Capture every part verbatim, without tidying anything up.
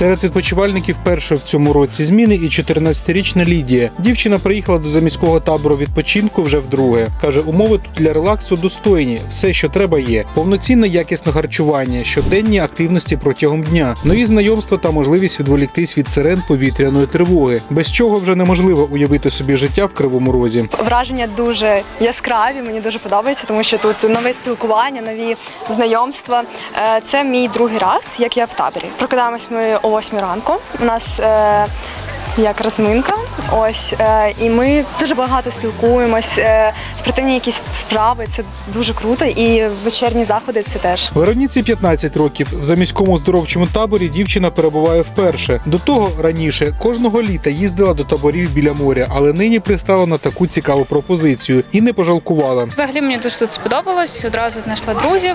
Серед відпочивальників першої в цьому році зміни і чотирнадцятирічна Лідія. Дівчина приїхала до заміського табору відпочинку вже вдруге. Каже, умови тут для релаксу достойні, все, що треба є. Повноцінне якісне харчування, щоденні активності протягом дня, нові знайомства та можливість відволіктись від сирен повітряної тривоги, без чого вже неможливо уявити собі життя в Кривому Розі. Враження дуже яскраві, мені дуже подобається, тому що тут нове спілкування, нові знайомства. Це мій другий раз, як я в таборі. Прокидаємось ми о восьмій ранку. У нас е, як розминка, ось, е, і ми дуже багато спілкуємось, е, спортивні якісь вправи, це дуже круто, і вечірні заходи це теж. Вероніці п'ятнадцять років. В заміському оздоровчому таборі дівчина перебуває вперше. До того раніше кожного літа їздила до таборів біля моря, але нині пристала на таку цікаву пропозицію і не пожалкувала. Взагалі мені дуже тут сподобалось, одразу знайшла друзів,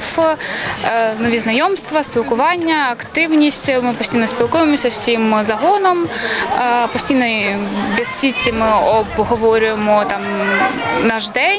е, нові знайомства, спілкування, активність. Ми постійно спілкуємося всім загоном. Е, Постійно в бесідці ми обговорюємо там наш день.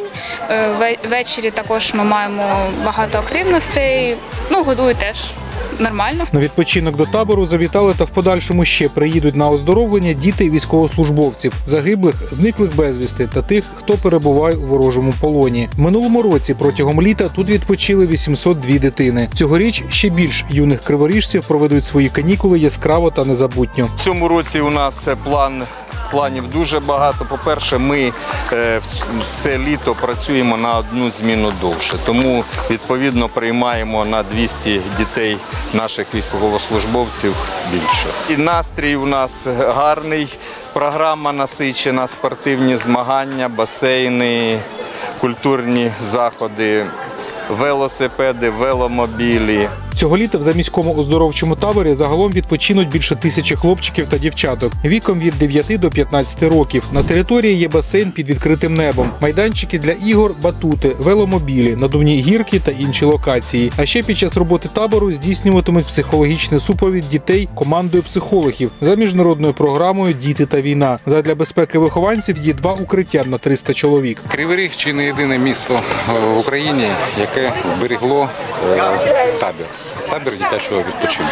Ввечері також ми маємо багато активностей. Ну, годують теж нормально. На відпочинок до табору завітали та в подальшому ще приїдуть на оздоровлення діти військовослужбовців, загиблих, зниклих безвісти та тих, хто перебуває у ворожому полоні. В минулому році протягом літа тут відпочили вісімсот дві дитини. Цьогоріч ще більш юних криворіжців проведуть свої канікули яскраво та незабутньо. В цьому році у нас план Планів дуже багато. По-перше, ми е, це літо працюємо на одну зміну довше, тому відповідно приймаємо на двісті дітей наших військовослужбовців більше. І настрій у нас гарний, програма насичена, спортивні змагання, басейни, культурні заходи, велосипеди, веломобілі. Цього літа в заміському оздоровчому таборі загалом відпочинуть більше тисячі хлопчиків та дівчаток віком від дев'яти до п'ятнадцяти років. На території є басейн під відкритим небом, майданчики для ігор, батути, веломобілі, надувні гірки та інші локації. А ще під час роботи табору здійснюватимуть психологічний супровід дітей командою психологів за міжнародною програмою «Діти та війна». Задля безпеки вихованців є два укриття на триста чоловік. Кривий Ріг – чи не єдине місто в Україні, яке зберегло табір. Табір дитячого відпочинку.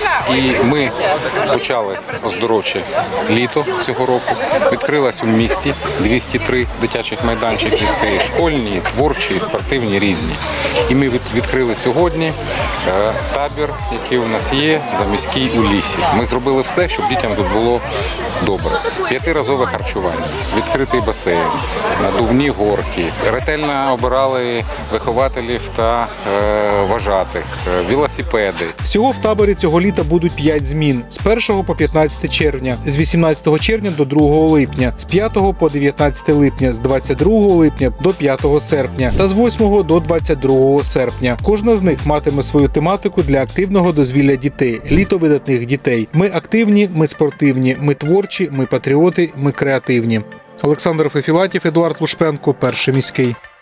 І ми почали оздоровче літо цього року. Відкрилось у місті двісті три дитячих майданчики. Це школьні, творчі, спортивні, різні. І ми відкрили сьогодні табір, який у нас є, заміський у лісі. Ми зробили все, щоб дітям тут було добре. П'ятиразове харчування, відкритий басейн, надувні горки. Ретельно обирали вихователів та е, вважатих, велосипеди. Всього в таборі цього літа будуть п'ять змін. З першого по п'ятнадцяте червня, з вісімнадцятого червня до другого липня, з п'ятого по дев'ятнадцяте липня, з двадцять другого липня до п'ятого серпня та з восьмого до двадцять другого серпня. Кожна з них матиме свою тематику для активного дозвілля дітей, літо видатних дітей. Ми активні, ми спортивні, ми творчі, ми патріоти, ми креативні. Олександр Фефілатів, Едуард Лушпенко, Перший міський.